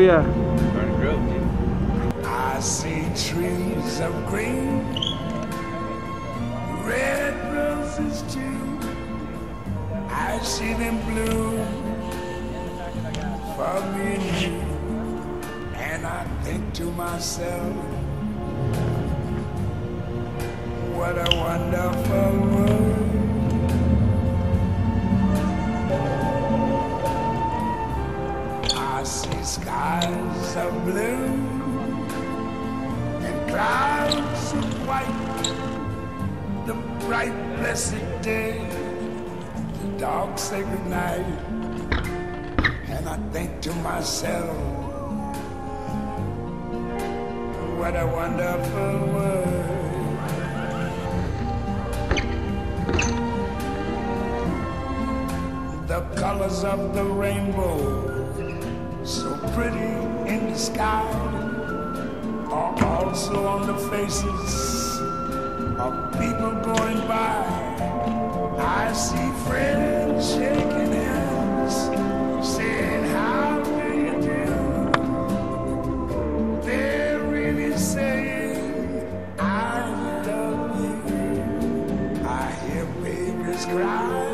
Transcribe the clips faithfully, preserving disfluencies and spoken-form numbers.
yeah. Burning Grove, dude. I see trees of green, red roses too. I see them bloom for me and you. And I think to myself, what a wonderful world. I see skies of blue and clouds of white, the bright blessed day, the dark sacred night. And I think to myself, what a wonderful world. The colors of the rainbow, so pretty in the sky, are also on the faces of people going by. I see friends shaking hands, saying, how do you do? They're really saying, I love you. I hear babies cry,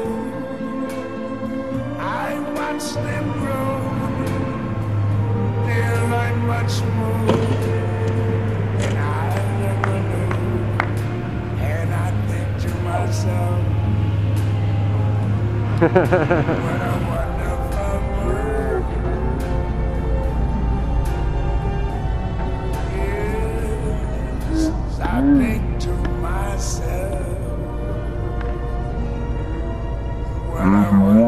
I watch them grow. They'll learn much more than I never knew. And I think to myself, what a wonderful world. Yes, I think to myself, what a wonderful world.